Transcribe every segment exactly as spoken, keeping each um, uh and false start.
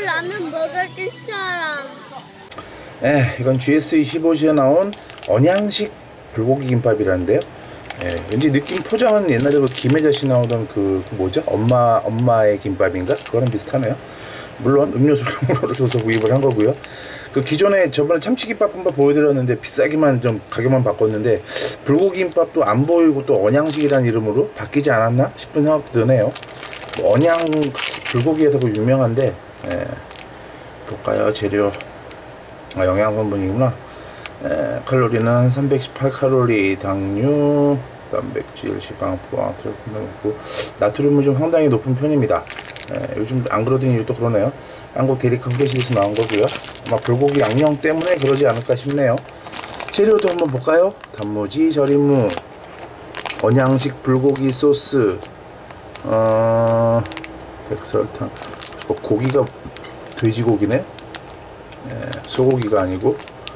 라면 먹을 사람. 에, 이건 지에스 이십오시에 나온 언양식 불고기 김밥이라는데요. 예, 왠지 느낌 포장은 옛날에 그 김혜자씨 나오던 그, 그 뭐죠? 엄마 엄마의 김밥인가? 그거랑 비슷하네요. 물론 음료수를 줘서 구입을 한 거고요. 그 기존에 저번에 참치김밥 한번 보여드렸는데 비싸기만 좀 가격만 바꿨는데 불고기 김밥도 안 보이고 또 언양식이라는 이름으로 바뀌지 않았나 싶은 생각도 드네요. 뭐 언양 불고기에서 그 유명한데 예, 볼까요? 재료 아, 영양성분이구나. 에, 칼로리는 삼백십팔 칼로리, 당류, 단백질, 지방, 포화, 트래프고 나트륨은 좀 상당히 높은 편입니다. 에, 요즘 안 그러던 이유도 그러네요. 한국 데리카 후레시에서 나온 거고요. 아마 불고기 양념 때문에 그러지 않을까 싶네요. 재료도 한번 볼까요? 단무지, 절임무, 언양식 불고기 소스, 어, 백설탕. 어, 고기가 돼지고기네. 예, 소고기가 아니고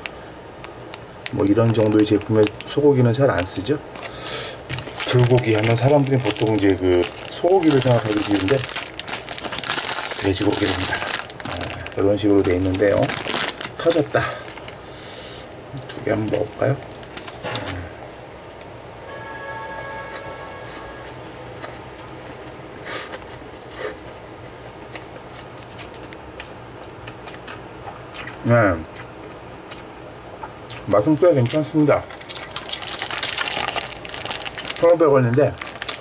뭐 이런 정도의 제품에 소고기는 잘 안 쓰죠. 불고기 하면 사람들이 보통 이제 그 소고기를 생각하기 쉬운데 돼지고기입니다. 예, 이런 식으로 돼 있는데요. 터졌다. 두 개 한번 먹을까요? 네, 맛은 꽤 괜찮습니다. 천오백 원인데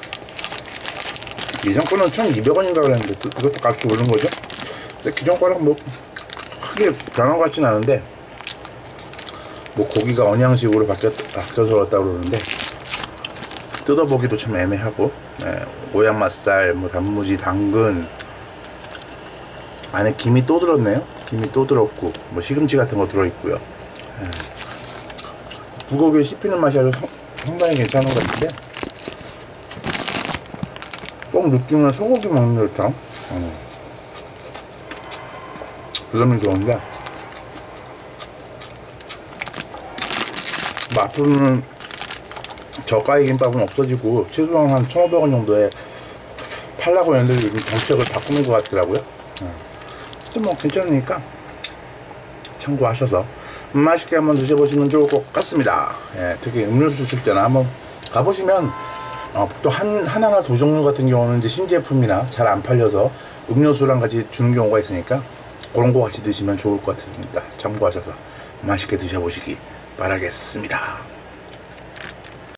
이전 거는 천이백 원인가 그랬는데 이것도 값이 오른 거죠. 근데 기존 거랑 뭐 크게 변한 것 같진 않은데 뭐 고기가 언양식으로 바뀌었, 바뀌어서 그렇다고 그러는데 뜯어보기도 참 애매하고 네, 오양맛살, 뭐 단무지, 당근 안에 김이 또 들었네요. 김이 또 들었고 뭐 시금치 같은 거 들어있고요. 예. 불고기에 씹히는 맛이 아주 성, 상당히 괜찮은 것 같은데 꼭 느낌은 소고기 먹는 듯한 음. 그 점이 좋은데 뭐 앞으로는 저가의 김밥은 없어지고 최소한 한 천오백 원 정도에 팔라고 했는데 요즘 정책을 바꾸는 것 같더라고요. 예. 뭐 괜찮으니까 참고하셔서 맛있게 한번 드셔보시면 좋을 것 같습니다. 예, 특히 음료수 줄 때나 한번 가보시면 어, 또 한, 하나나 두 종류 같은 경우는 이제 신제품이나 잘 안 팔려서 음료수랑 같이 주는 경우가 있으니까 그런 거 같이 드시면 좋을 것 같습니다. 참고하셔서 맛있게 드셔보시기 바라겠습니다.